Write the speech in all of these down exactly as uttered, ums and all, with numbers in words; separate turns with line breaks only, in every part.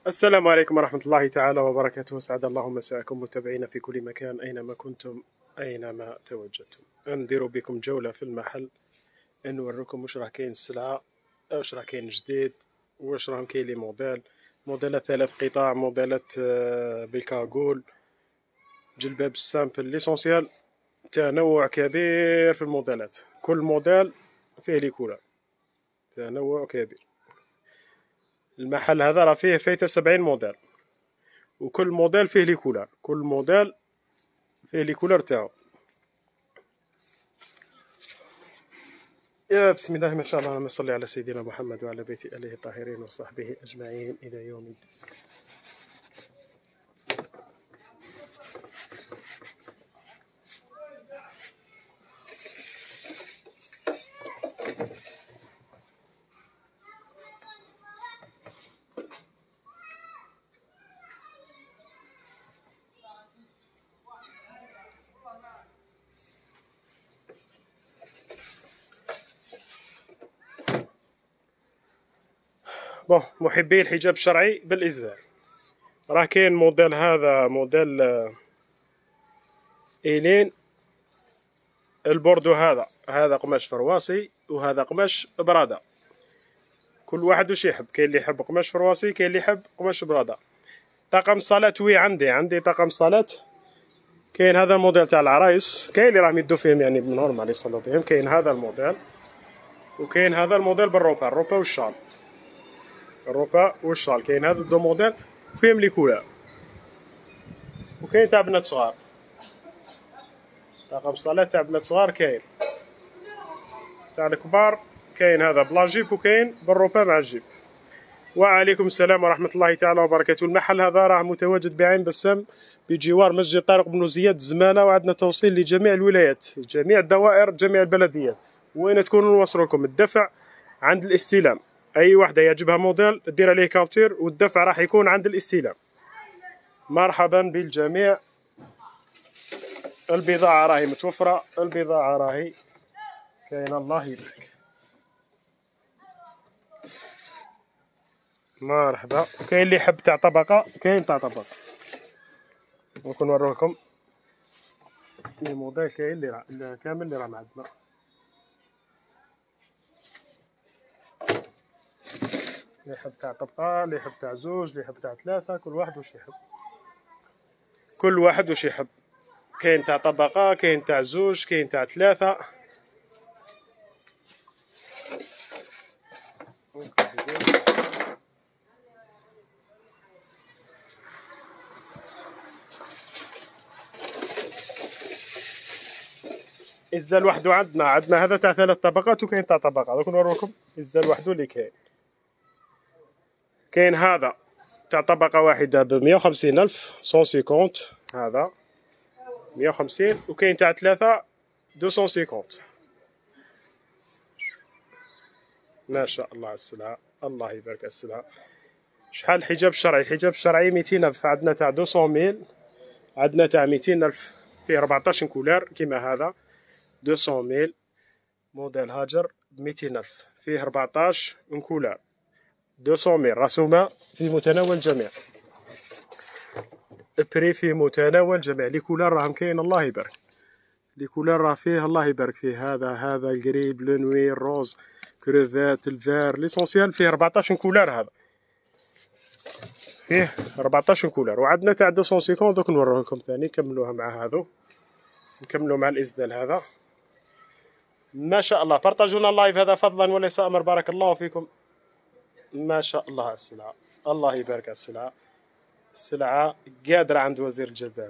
السلام عليكم ورحمة الله تعالى وبركاته. سعد الله مساءكم متابعينا في كل مكان أينما كنتم أينما تواجدتم. ندير بكم جولة في المحل نوريكم واش راه كاين السلعة، واش راه كاين جديد، واش راهم كاين لي موديل موديلات ثلاث قطاع، موديلات آه، بالكاغول، جلباب السامبل. ليسونسيال تنوع كبير في الموديلات، كل موديل فيه لي كولر، تنوع كبير. المحل هذا راه فيه فايتة سبعين موديل، وكل موديل فيه لي كولر، كل موديل فيه لي كولر تاعو. يا بسم الله ما شاء الله، اللهم صل على سيدنا محمد وعلى بيت آله الطاهرين وصحبه أجمعين إلى يوم الدين. بون، محبي الحجاب الشرعي بالإزار، راه كاين موديل، هذا موديل آه، إيلين البوردو. هذا هذا قماش فرواسي وهذا قماش برادة، كل واحد وش يحب. كاين اللي يحب قماش فرواسي، كاين اللي يحب قماش برادة. طقم صلاة وي عندي عندي طقم صلاة. كاين هذا الموديل تاع العرايس، كاين اللي راهم يدو فيهم يعني نورمال يصلوا بهم. كاين هذا الموديل، وكاين هذا الموديل بالروبا، الروبا والشال، الروبا والشال. كاين هذا دو موديل فيهم لي كولار، وكاين تاع بنات صغار، طاقم صلاة تاع بنات صغار. كاين تاع الكبار، كاين هذا بلا جيب وكاين بالروبا مع الجيب. وعليكم السلام ورحمة الله تعالى وبركاته. المحل هذا راه متواجد بعين بسام بجوار مسجد طارق بن زياد الزمانة، وعندنا توصيل لجميع الولايات، جميع الدوائر، جميع البلديات. وين تكونوا نوصل لكم الدفع عند الاستلام. اي وحده يعجبها موديل دير عليه كاوتير، والدفع راح يكون عند الاستلام. مرحبا بالجميع. البضاعة راهي متوفرة، البضاعة راهي كاين، الله يبارك. مرحبا. كاين اللي يحب تاع طبقة، كاين تاع طبقة. ممكن نوريكم الموديل كاين اللي راه كامل اللي راه عندنا. اللي يحب تاع طبقة، اللي يحب تاع زوج، اللي يحب تاع ثلاثة، كل واحد واش يحب، كل واحد واش يحب. كاين تاع طبقة، كاين تاع زوج، كاين تاع ثلاثة. إزدال وحده عندنا عندنا هذا تاع ثلاث طبقات، وكاين تاع طبقة. دوك نوريكم إزدال وحده اللي كاين. كاين هذا تاع طبقة واحدة بمية وخمسين ألف مية وخمسين، هذا مية وخمسين. وكاين تاع ثلاثة ميتين وخمسين. ما شاء الله على السلعة، الله يبارك على السلعة. شحال الحجاب الشرعي؟ الحجاب الشرعي ميتين ألف. عندنا تاع مئتين ميل، عندنا تاع ميتين ألف، فيه أربعطاش كولار كيما هذا مئتين ميل. موديل هاجر بميتين ألف، فيه أربعطاش كولار، مئتين ميل، رسومة في متناول الجميع، بري في متناول الجميع. لي كولار راهم كاين، الله يبارك. لي كولار راه فيه، الله يبارك فيه. هذا هذا الكري، بلو نوي، الروز، كريفات، الفار. ليسونسيال فيه أربعطاش كولار، هذا فيه أربعطاش كولار. وعندنا تاع مئتين وخمسين. دوك نوريه لكم ثاني، نكملوها مع هذو، نكملوا مع الإسدال هذا. ما شاء الله. بارطاجونا اللايف هذا فضلا وليس امر. بارك الله فيكم. ما شاء الله على السلعة، الله يبارك على السلعة. السلعة قادرة عند وزير الجلباب،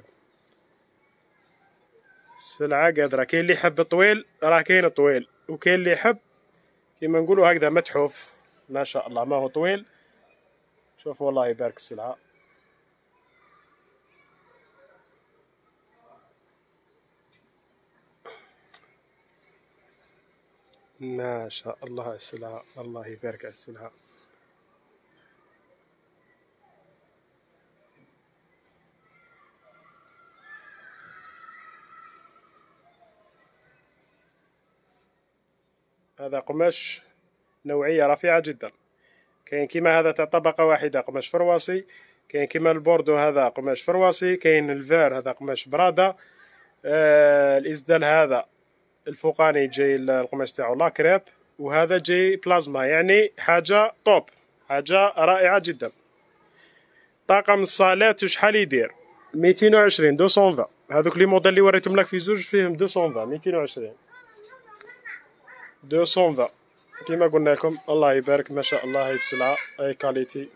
السلعة قادرة. كاين اللي يحب طويل، راه كاين طويل، وكاين اللي يحب كيما نقولوا هكذا متحوف. ما شاء الله، ما هو طويل. شوفوا الله يبارك السلعة. ما شاء الله على السلعة، الله يبارك على السلعة. هذا قماش نوعية رفيعة جدا. كاين كيما هذا تاع طبقة واحدة قماش فرواصي، كاين كيما البوردو هذا قماش فرواصي، كاين الفار هذا قماش برادا. آه الإسدال هذا الفوقاني جاي القماش تاعو لاكريب، وهذا جاي بلازما، يعني حاجة توب، حاجة رائعة جدا. طاقم الصالات شحال يدير؟ ميتين وعشرين ميتين وعشرين. هذوك لي موديل اللي وريتهم لك في زوج فيهم ميتين وعشرين ميتين وعشرين ميتين وعشرين. كيما قلنا لكم الله يبارك ما شاء الله، هاي السلعة هاي كاليتي.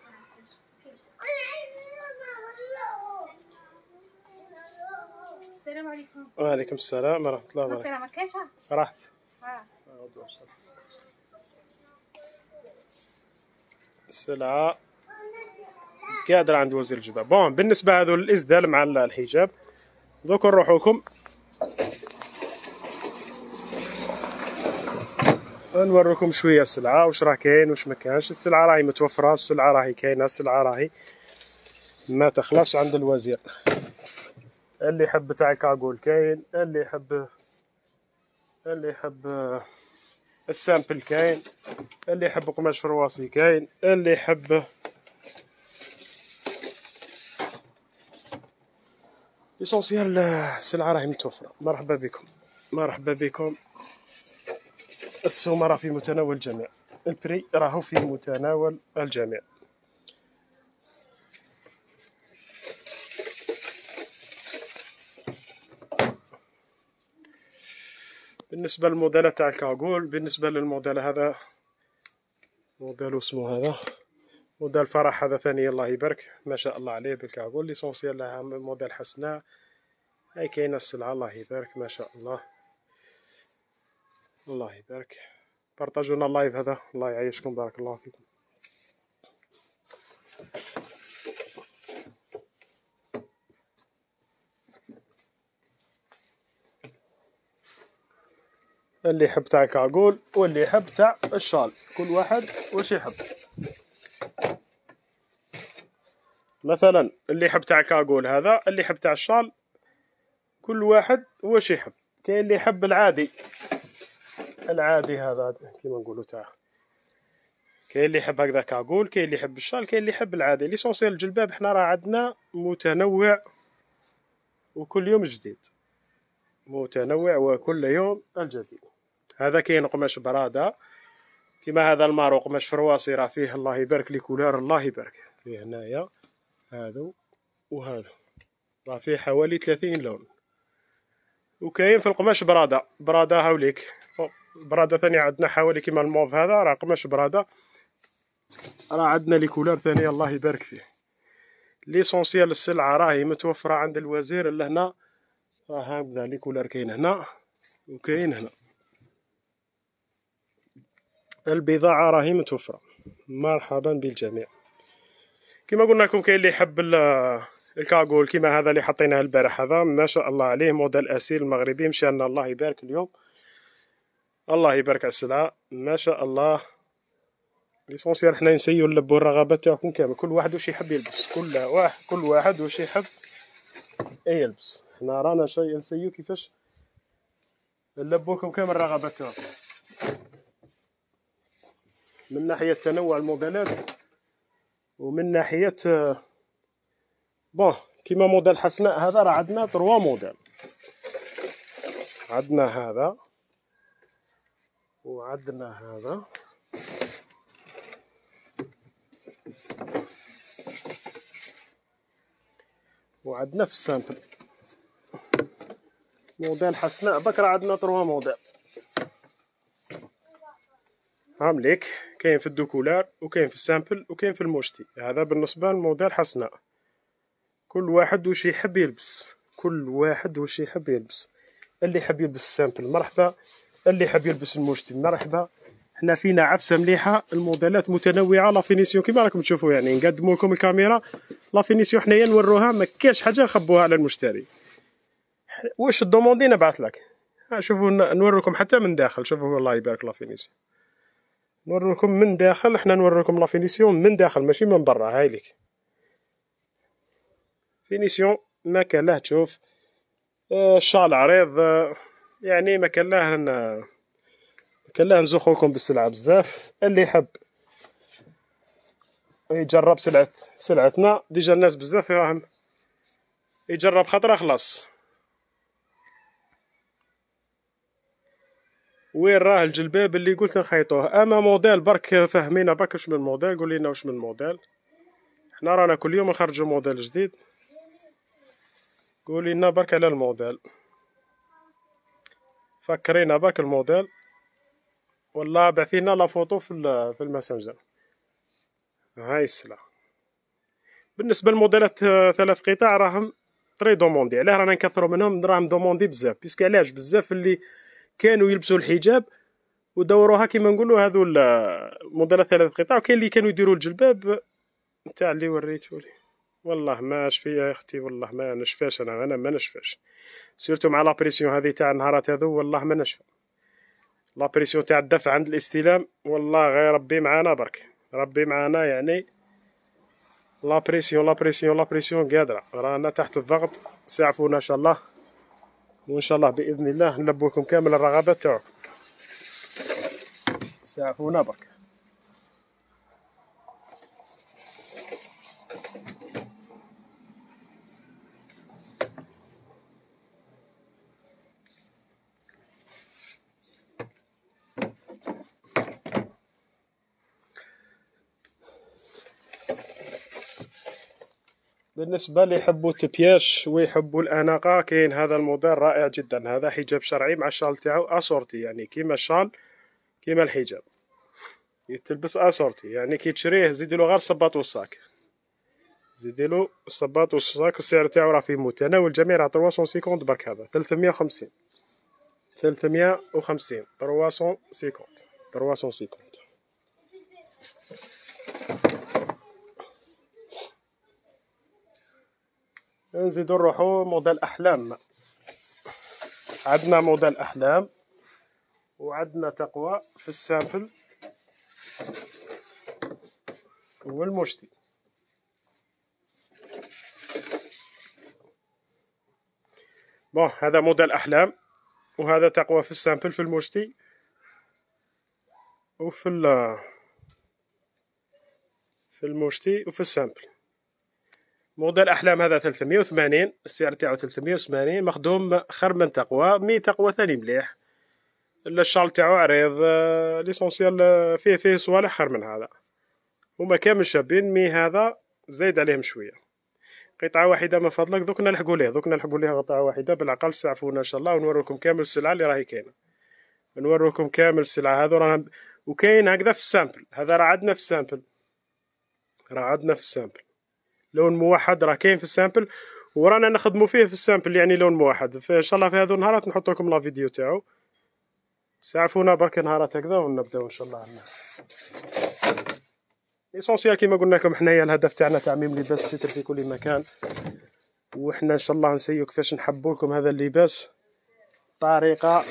السلام عليكم.
وعليكم السلام ورحمة الله وبركاته.
السلام كاشة.
راحت.
ها.
السلعة قادرة عند وزير الجبال. بون بالنسبة هذو الإسدال مع الحجاب، دوك نروحو لكم نوريكم شوية السلعة واش راه كاين واش ما كانش. السلعة راهي متوفرة، السلعة راهي كاينة، السلعة راهي ما تخلاش عند الوزير. اللي يحب تاع الكاغول كاين، اللي يحب اللي يحب السامبل كاين، اللي يحب قماش فرواصي كاين، اللي يحب ليسونسيال السلعة راهي متوفرة. مرحبا بكم مرحبا بكم. السومة راه في متناول الجميع، البري راهو في متناول الجميع. بالنسبة للموديل تاع الكاغول، بالنسبة للموديل هذا موديل اسمه هذا موديل فرح، هذا ثاني الله يبارك ما شاء الله عليه بالكاغول. ليسونسيال لها موديل حسناء، هاي كاينة السلعة الله يبارك ما شاء الله. الله يبارك، بارطاجونا اللايف هذا الله يعيشكم بارك الله فيكم. اللي يحب تاع الكاغول واللي يحب تاع الشال، كل واحد واش يحب. مثلا اللي يحب تاع الكاغول هذا، اللي يحب تاع الشال، كل واحد واش يحب. كاين اللي يحب العادي العادي هذا كيما نقولوا تاع، كاين اللي يحب هكذا كاغول، كاين اللي يحب الشال، كاين اللي يحب العادي. ليسونسيال الجلباب حنا راه عندنا متنوع وكل يوم جديد، متنوع وكل يوم الجديد. هذا كاين قماش براده كيما هذا المارو قماش فرواصي، راه فيه الله يبارك لي كولار الله يبارك فيه هنايا هذا وهذا، راه فيه حوالي ثلاثين لون. وكاين في القماش براده براده هاوليك براده ثانية عندنا حوالي كيما الموف هذا، راه قماش براده، راه عندنا لي كولار ثانية الله يبارك فيه. ليسونسيال السلعة راهي متوفرة عند الوزير لهنا، راه هكذا لي كولار كاين هنا وكاين هنا. البضاعة راهي متوفرة، مرحبا بالجميع. كما قلنا لكم كاين اللي يحب الكاغول كيما هذا اللي حطيناه البارح، هذا ما شاء الله عليه موديل اسيل المغربي، مشى لنا الله يبارك اليوم، الله يبارك على السلعة ما شاء الله. ليسونسيال حنا نسيو نلبو الرغبات تاعكم كامل، كل واحد واش يحب يلبس، كل واحد كل واحد واش يحب يلبس. حنا رانا شي نسيو كيفاش نلبوكم كامل الرغبات تاعكم من ناحية تنوع الموديلات، ومن ناحية بون كيما موديل حسناء هذا راه عندنا تروا موديل، عندنا هذا وعندنا هذا وعندنا في السامبل موديل حسناء بكرة، عندنا تروا موديل عامليك، كاين في الدوكولار وكاين في السامبل وكاين في الموشتي. هذا بالنسبة لموديل حسناء، كل واحد واش يحب يلبس، كل واحد واش يحب يلبس. اللي يحب يلبس السامبل مرحبا، اللي يحب يلبس الموشتي مرحبا. حنا فينا عفسه مليحه، الموديلات متنوعه، لا فينيسيون كيما راكم تشوفوا، يعني نقدموا لكم الكاميرا لا فينيسيون حنايا نوروها، ما كاش حاجه نخبوها على المشتري. واش دوموندي نبعث لك، شوفوا نوريكم حتى من داخل، شوفوا الله يبارك لا فينيسيون، نوريكم من داخل، حنا نوريكم لا فينيسيون من داخل ماشي من برا. هاي ليك فينيسيون ما كان له تشوف الشال عريض، يعني ما كان له كان له نزوخوكم بالسلعه بزاف. اللي يحب يجرب سلعة سلعتنا. ديجا الناس بزاف راهم يجرب خطرة خلاص. وين راه الجلباب اللي قلت نخيطوه؟ اما موديل برك فهمينا برك واش من موديل، قول لنا واش من موديل. حنا رانا كل يوم نخرجوا موديل جديد، قولي لنا برك على الموديل، فكرينا برك الموديل، والله بعثينا لا فوتو في في الماسنجر. هاي السلعة. بالنسبة للموديلات ثلاث قطع راهم تري دوموندي، علاه رانا نكثروا منهم، راهم دوموندي بزاف، بيسك علاش بزاف اللي كانوا يلبسوا الحجاب ودوروها كيما نقولوا هذو الموديلات ثلاث قطع، وكاين اللي كانوا يديروا الجلباب نتاع اللي وريتولي. والله ما شفيا يا اختي، والله ما نشفاش انا انا ما نشفاش، سيرتو مع لابريسيون هذه تاع النهارات هذو، والله ما نشفى. لابريسيون تاع الدفع عند الاستلام، والله غير ربي معانا برك، ربي معانا يعني. لابريسيون لابريسيون لابريسيون قادرة، رانا تحت الضغط. ساعفونا ان شاء الله، وان شاء الله باذن الله نلبوكم كامل الرغبات تاعكم. ساعفونا برك. بالنسبة اللي يحبوا التبياش ويحبوا الأناقة، كاين هذا الموديل رائع جدا. هذا حجاب شرعي مع الشال تاعو اسورتي، يعني كيما الشال كيما الحجاب يتلبس اسورتي، يعني كي تشريه زيديلو غير الصباط والصاك، زيديلو الصباط والصاك. السعر تاعو راه في متناول الجميع، راه ثلاثمية وخمسين برك. هذا ثلاثمية وخمسين ثلاثمية وخمسين ثلاثمية وخمسين ثلاثمية وخمسين. نزيدو نروحو موديل أحلام. عندنا موديل أحلام وعندنا تقوى في السامبل والمشتي. بون هذا موديل أحلام، وهذا تقوى في السامبل في المشتي وفي ال في المشتي وفي السامبل. موديل أحلام هذا ثلاثمية وثمانين، السعر تاعو ثلاثمية وثمانين، مخدوم خير من تقوى. مي تقوى ثاني مليح، الشال تاعو عريض، ليسونسيال فيه فيه صوالح خير من هذا، هما كامل شابين. مي هذا زايد عليهم شوية. قطعة واحدة من فضلك، دوك نلحقوا ليه دوك نلحقوا ليه قطعة واحدة بالأقل. سعفونا إن شاء الله ونوريكم كامل السلعة اللي راهي كاينة، نوريكم كامل السلعة هذو راهم. وكاين هكذا في السامبل، هذا راه عندنا في السامبل، راه عندنا في السامبل لون موحد، راه كاين في السامبل ورانا نخدموا فيه في السامبل، يعني لون موحد. فإن شاء الله في هذو النهارات نحط لكم لا فيديو تاعو. سعفونا برك نهارات هكذا ونبداو إن شاء الله. ليسونسيال كيما قلنا لكم حنايا الهدف تاعنا تعميم لباس ستر في كل مكان، وحنا ان شاء الله نسيو كيفاش نحبوا لكم هذا اللباس بطريقه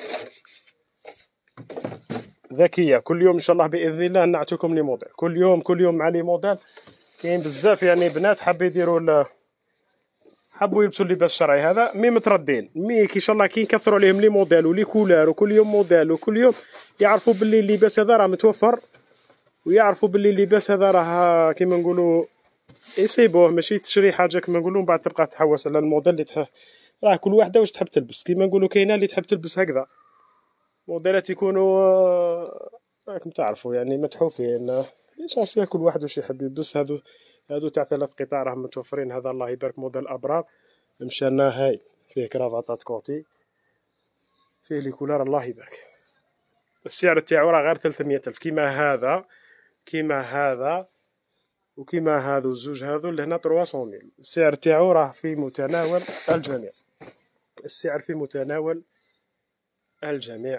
ذكيه. كل يوم ان شاء الله باذن الله نعطيكم لي موديل، كل يوم كل يوم مع لي موديل. كاين بزاف يعني بنات حابين يديروا حبوا يلبسوا اللباس الشرعي هذا، مي متردين، مي كي ان شاء الله كي نكثروا عليهم لي موديل ولي كولار وكل يوم موديل وكل يوم يعرفوا باللي اللباس هذا راه متوفر، ويعرفوا باللي اللباس هذا راه كيما نقولوا يصيبوه، ماشي تشري حاجه كيما نقولوا من بعد تبقى تحوس على الموديل اللي تح... راه كل واحده واش تحب تلبس. كيما نقولوا كاينه اللي تحب تلبس هكذا موديلات يكونوا راكم تعرفوا يعني متحوفين. ليسونسيال كل واحد واش يحب يلبس. هذو هذو تاع ثلاث قطع راهم متوفرين. هذا الله يبارك موديل ابرار مشانا، هاي فيه كرافطات كوتي، فيه لي كولار الله يبارك. السعر تاعو راه غير ثلاثمية ألف. كيما هذا كيما هذا وكيما هذو الزوج هذو اللي هنا ثلاثمية ميل. السعر تاعو راه في متناول الجميع، السعر في متناول الجميع.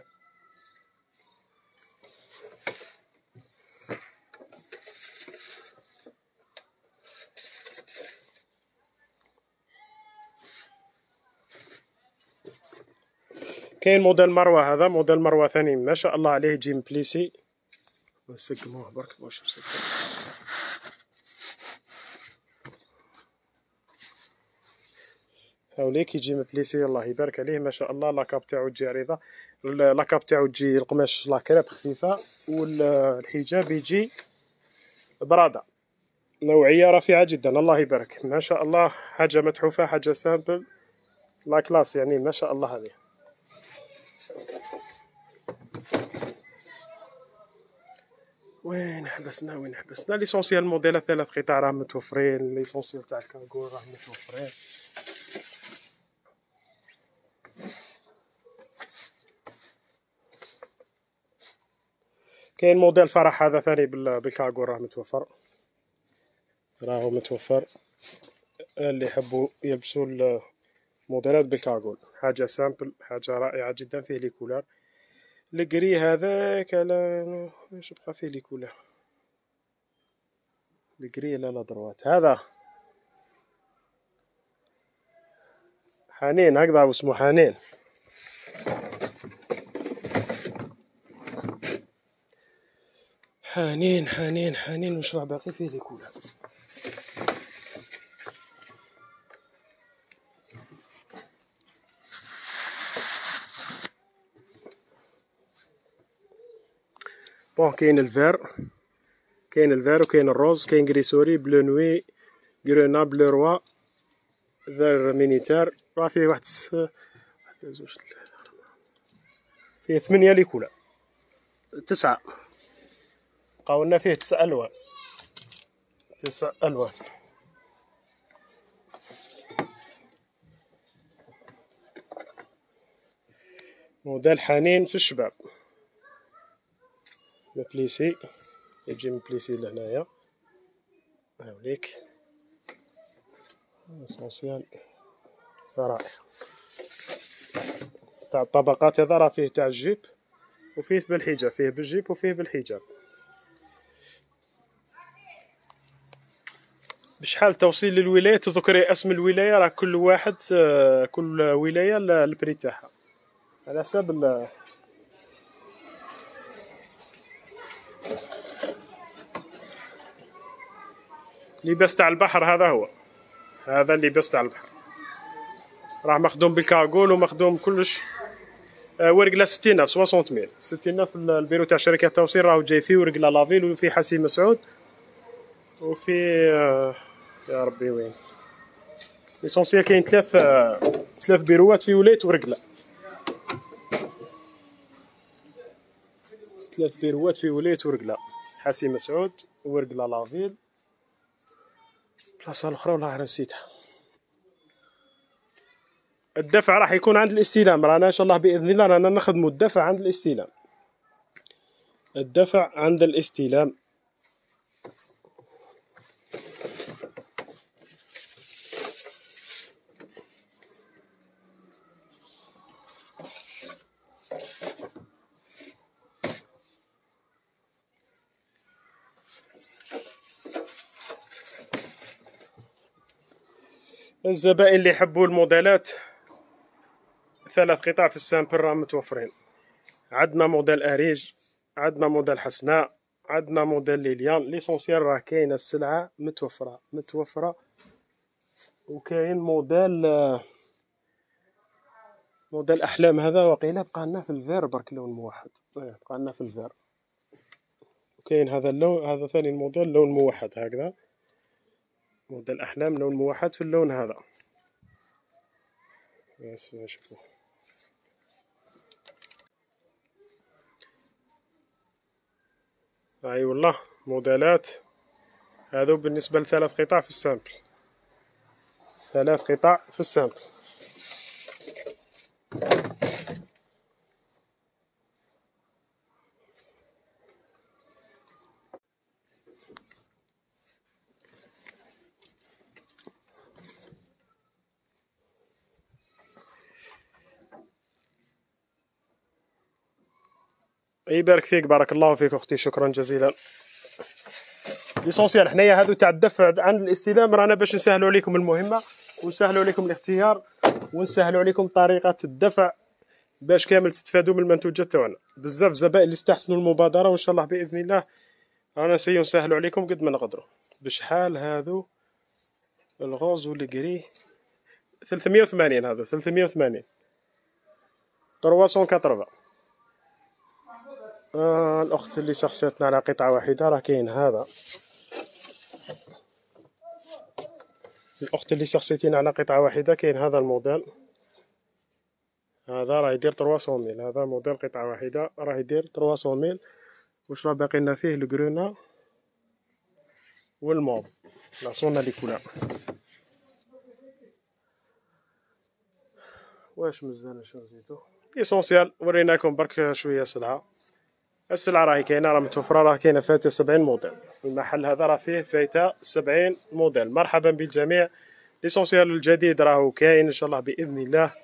كاين موديل مروه، هذا موديل مروه ثاني ما شاء الله عليه، يجي مبليسي. نسقموه برك واش نسقموه. هاوليك يجي مبليسي الله يبارك عليه ما شاء الله. لاكاب تاعو تجي عريضه، لاكاب تاعو تجي القماش لاكريب خفيفه، والحجاب يجي براده نوعية رفيعة جدا، الله يبارك، ما شاء الله، حاجة متحوفة، حاجة سامبل، لا كلاس يعني، ما شاء الله. هذه وين حبسنا وين حبسنا ليسونسيال موديلات ثلاث قطع راه متوفرين، ليسونسيال تاع الكاغول راه متوفرين. كاين موديل فرح هذا ثاني بالكاغول راه متوفر، راهو متوفر. اللي يحبوا يلبسوا الموديلات بالكاغول، حاجة سامبل، حاجة رائعة جدا. فيه لي كولار، الكري هذاك لا واش بقى فيه لي كولار، الكري لا لا دروات هذا حنين هكذا واسمه حنين. حنين حنين حنين واش راه باقي فيه لي كولار. بون كاين الفير، كاين الفير وكاين الروز، كاين غريسوري، بلو نوي، غرونا، بلو روا، فير مينيتير. راه فيه واحد س... واحد زوج فيه ثمانية لي كولار، تسعة، بقاولنا فيه تسع الوان، تسع الوان. موديل حنين في الشباب، مبليسي، يجي مبليسي لهنايا، هاوليك اسونسيال رائع. تاع الطبقات هذا راه فيه تاع الجيب وفيه بالحجاب، فيه بالجيب وفيه بالحجاب. بشحال توصيل للولاية؟ تذكري اسم الولاية، راه كل واحد كل ولاية البري تاعها على حساب ال... اللباس تاع البحر. هذا هو، هذا اللباس تاع البحر، راه مخدوم بالكاغول ومخدوم كلش. ورقله ستين ألف ستين ميل ستين ألف. البيرو تاع شركة التوصيل راهو جاي فيه ورقله لافيل، وفي حسي مسعود، وفي يا ربي وين ليسونسيال. كاين ثلاث ثلاث بيروات في ولاية ورقله، ثلاث بيروات في ولاية ورقله، حسي مسعود، ورقله لافيل، بلاصه الاخرى والله نسيتها. الدفع راح يكون عند الاستلام، رانا ان شاء الله باذن الله رانا نخدموا الدفع عند الاستلام، الدفع عند الاستلام. الزبائن اللي يحبوا الموديلات ثلاث قطع في السامبل راه متوفرين. عندنا موديل اريج، عندنا موديل حسناء، عندنا موديل ليليان. ليسونسيال راه كاينه السلعه متوفره متوفره. وكاين موديل موديل احلام، هذا وقيله بقى لنا في الفير برك لون موحد، بقى لنا في الفير. وكاين هذا اللون، هذا ثاني الموديل لون موحد هكذا، موديل احلام لون موحد في اللون هذا. بس نشوفوا اي والله موديلات. هذو بالنسبه لثلاث قطع في السامبل، ثلاث قطع في السامبل. يبارك فيك، بارك الله فيك اختي، شكرا جزيلا. ليسونسيال حنايا هذو تاع الدفع عند الاستلام رانا باش نسهلوا عليكم المهمه، ونسهلوا عليكم الاختيار، ونسهلوا عليكم طريقه الدفع، باش كامل تستفادوا من المنتوجات تاعنا. بزاف زبائن اللي استحسنوا المبادره، وان شاء الله باذن الله رانا سينسهلوا عليكم قد ما نقدروا. بشحال هذو الغوز والكري؟ ثلاثمية وثمانين، هذا ثلاثمية وثمانين، ثلاثمية وثمانين. آه الأخت اللي شخصيتنا على قطعة واحدة راه كاين هذا، الأخت اللي سقسيتينا على قطعة واحدة، كاين هذا الموديل، هذا راه يدير ثلاثمية ميل، هذا موديل قطعة واحدة راه يدير ثلاثمية ميل. واش راه باقي لنا فيه؟ الكرونا والموف، ناقصونا لي كولور. واش مزال شنو نزيدو؟ ليسونسيال وريناكم برك شويه سلعه. السلعه راهي كاينه، راه متوفره، راه كاينه فايته سبعين موديل. المحل هذا راه فيه فايته سبعين موديل. مرحبا بالجميع. ليسونسيال الجديد راهو كاين ان شاء الله باذن الله.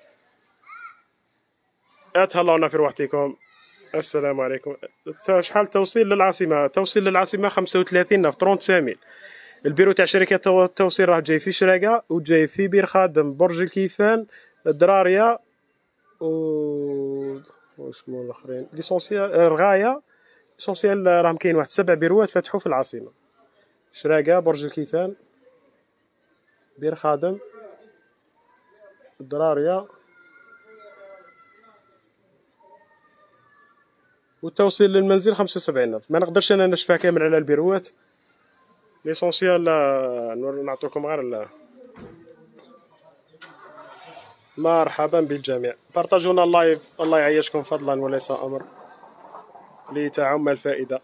اتهلاونا في روحتكم. السلام عليكم. شحال توصيل للعاصمه؟ توصيل للعاصمه خمسة وثلاثين نف خمسة وثلاثين ميل. البيرو تاع شركه التوصيل راه جاي في شراقه وجاي في بير خادم، برج الكيفان، الدراريه و واسمو الاخرين ليسونسيال الغايه. ليسونسيال راهم كاين واحد سبع بيروات فتحوا في العاصمه: شراقه، برج الكيفان، بير خادم، الدراريه. والتوصيل للمنزل خمسة وسبعين نف. ما نقدرش انا نشفى كامل على البيروات. ليسونسيال نعطيكم غير. مرحبا بالجميع. بارطاجونا اللايف، الله يعيشكم فضلا وليس امر، لتعم الفائده.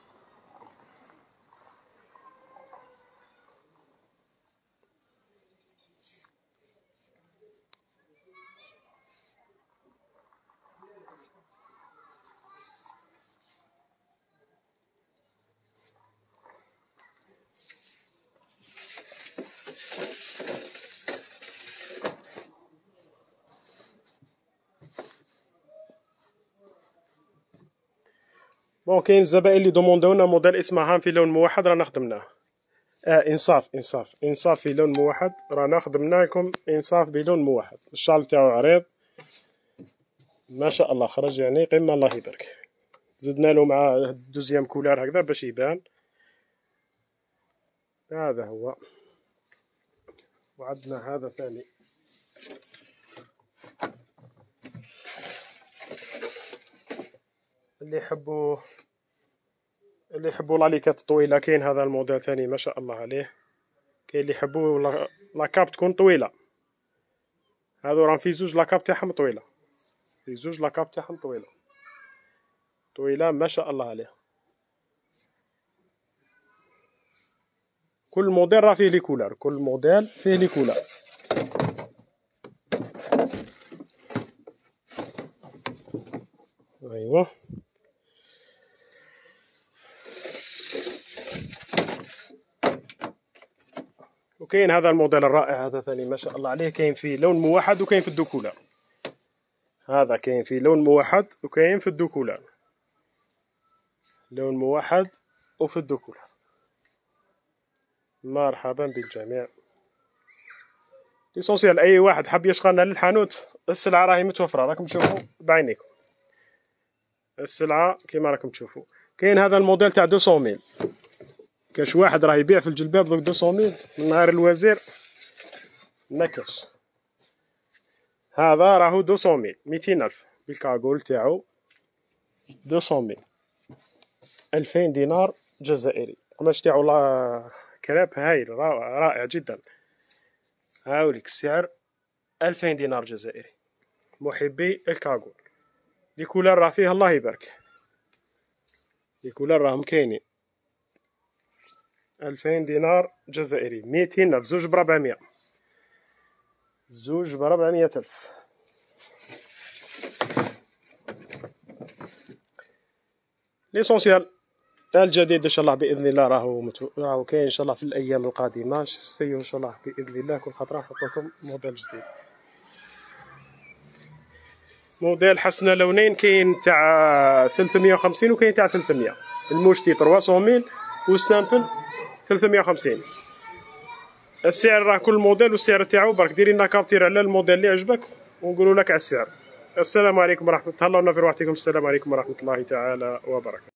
بون كاين الزبائن اللي دوموندونا موديل اسمه هام في لون موحد، رانا خدمناه. اه انصاف انصاف انصاف في لون موحد، رانا خدمنا لكم انصاف بلون موحد. الشال تاعو عريض ما شاء الله، خرج يعني قمه، الله يبارك. زدنا له مع دوزيام كولار هكذا باش يبان. هذا هو. وعندنا هذا ثاني. اللي يحبوا اللي يحبوا لاليكات طويله كاين هذا الموديل ثاني ما شاء الله عليه. كاين اللي يحبوا لاكاب تكون طويله، هذو راهم في زوج لاكاب تاعهم طويله، في زوج لاكاب تاعهم طويله طويله ما شاء الله عليه. كل موديل راه فيه لي كولار، كل موديل فيه لي كولار. ايوا وكاين هذا الموديل الرائع هذا ثاني ما شاء الله عليه، كاين فيه لون موحد وكاين في الدوكولار. هذا كاين فيه لون موحد وكاين في الدوكولار، لون موحد وفي الدوكولار. مرحبا بالجميع. ليسونسيال اي واحد حاب يشغلنا للحانوت، السلعه راهي متوفره، راكم تشوفوا بعينيكم السلعه كيما راكم تشوفوا. كاين هذا الموديل تاع مئتين ميل، كاش واحد راه يبيع في الجلباب دوك مئتين ميل من نهار الوزير ما كاش. هذا راهو مئتين ميل، مئتين ألف بالكاغول تاعو، مئتين ميل، ألفين دينار جزائري. القماش تاعو لا كراب هايل رائع جدا. هاوليك السعر ألفين دينار جزائري. محبي الكاغول لي كولار راه فيه الله يبارك، لي كولار راهم كاينين. ألفين دينار جزائري، مئتين ألف، زوج بربعمية، زوج بربعمية ألف. ليسونسيال الجديد ان شاء الله باذن الله راهو متو... راهو كاين ان شاء الله في الايام القادمه. سيو ان شاء الله باذن الله كل خطره نحط لكم موديل جديد. موديل حسنا لونين، كاين تاع ثلاثمية وخمسين وكاين تاع ثلاثمية. المشتي ثلاثمية ميل والسامبل ثلاثمية وخمسين. السعر راه كل موديل والسعر تاعو برك. ديري لنا كابتير على الموديل اللي عجبك ونقولوا لك على السعر. السلام عليكم ورحمه الله. تهلاونا في روحتكم. السلام عليكم ورحمه الله تعالى وبركاته.